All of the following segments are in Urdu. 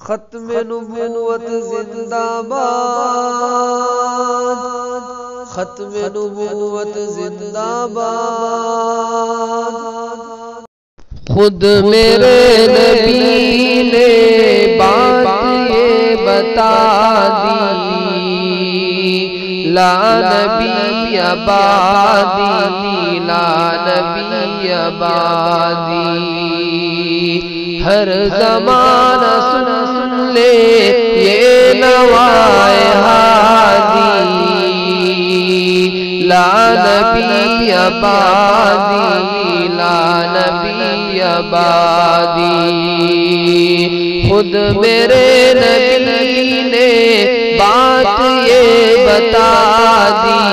ختم نبوت زندہ باد، ختم نبوت زندہ باد۔ خود میرے نبی نے بات یہ بتا دی، لا نبی آبادی، لا نبی آبادی۔ ہر زمانہ سن لے یہ نوائے ہادی، لا نبی آبادی، لا نبی آبادی۔ خود میرے نبی نے بات یہ بتا دی،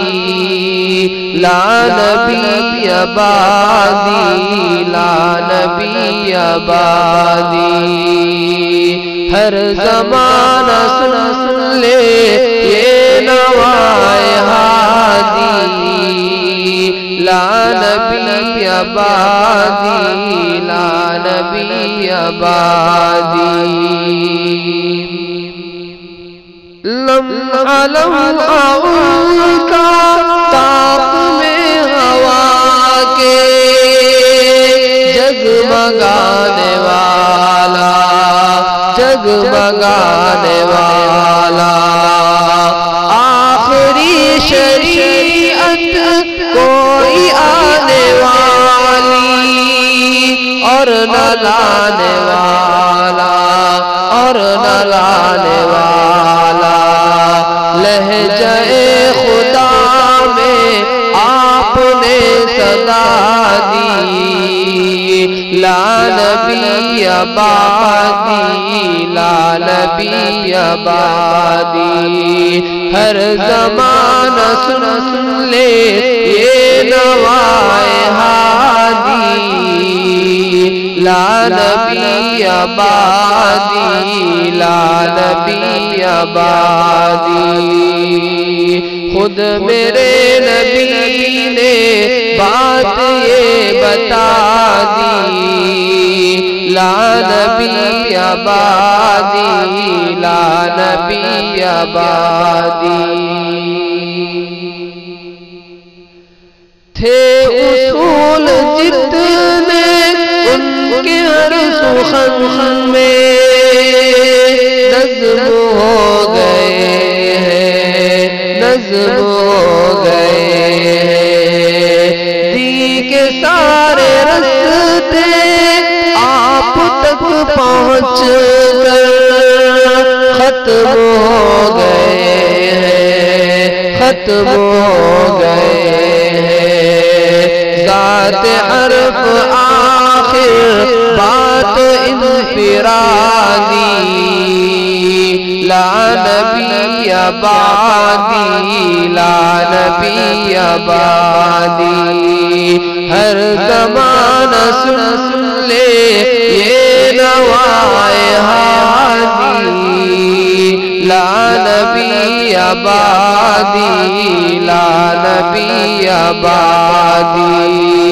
لا نبی آبادی، لا نبی آبادی۔ ہر زمانہ سن لے یہ نوائے ہادی، لا نبی آبادی، لا نبی آبادی۔ لمحہ لمحہ ان کا تاپ میں ہوا کے جگمگانے والا، جگمگانے والا۔ آخری شریعت کوئی آنے والی اور نہ لانے والا، اور نہ لانے والا۔ لہجہ خدا میں آپ نے صدا دی، لا نبی آبادی، لا نبی آبادی۔ ہر زمانہ سن لے یہ نوائے ہادی، لا نبی آبادی، لا نبی آبادی۔ خود میرے نبی نے بات یہ بتا دی، لا نبی آبادی، لا نبی آبادی۔ تھے اصول جتنے ان کے ہر سخن میں نظم ہو گئے ہیں، نظم ہو گئے ہیں۔ دی کے سارے رستے آپ تک پہنچ کر ختم ہو گئے ہیں، ختم ہو گئے ہیں۔ ذات عرف آخر بات انفرادی، لا نبی آبادی، لا نبی آبادی۔ ہر زمانہ سن لے یہ نوائے ہادی، لا نبی آبادی، لا نبی آبادی۔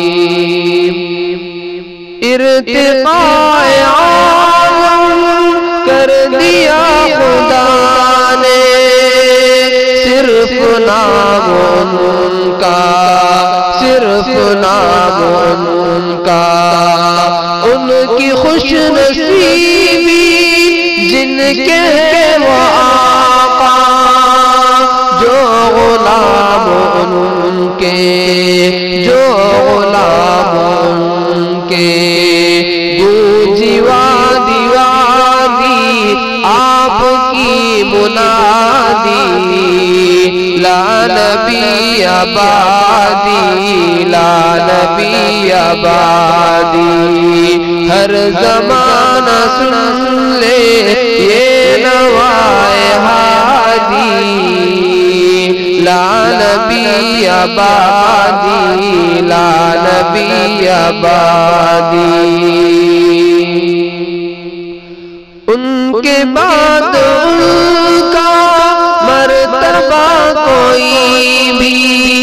ارتقاء عالم کر دیا خدا نے، صرف نام ان کا، صرف نام ان کا۔ ان کی خوش نصیبی جن کے ہیں وہ آقا، جو غلام ان کے، جو غلام ان کے۔ گونجی وادی وادی آپ کی منادی، لا نبی آبادی، لا نبی آبادی۔ ہر زمانہ سن لے یہ نوائے ہادی، لا نبی آبادی، لا نبی آبادی۔ ان کے بعد ان کا مرتبہ کوئی بھی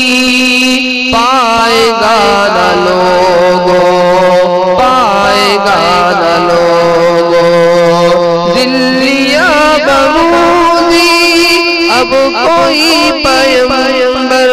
پائے گا نہ لوگوں، پائے گا نہ لوگوں۔ دلیا بموزی اب کوئی پیغمبر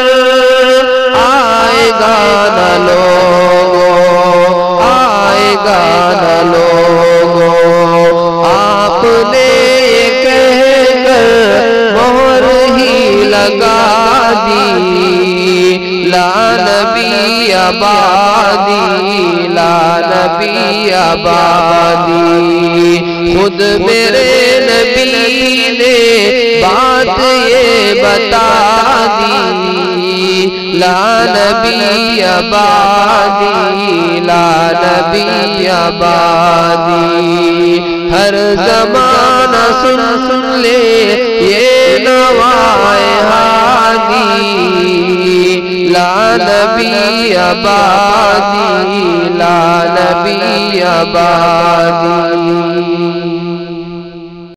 آئے گا نہ لوگو، آئے گا نہ لوگو، آپ نے یہ کہہ کر مہر ہی لگا دی، لا نبی آبادی، لا نبی آبادی۔ خود میرے نبی نے بات یہ بتا دی، لا نبی آبادی، لا نبی آبادی۔ ہر زمانہ سن لے یہ نوائے ہادی، لا نبی آبادی، لا نبی آبادی۔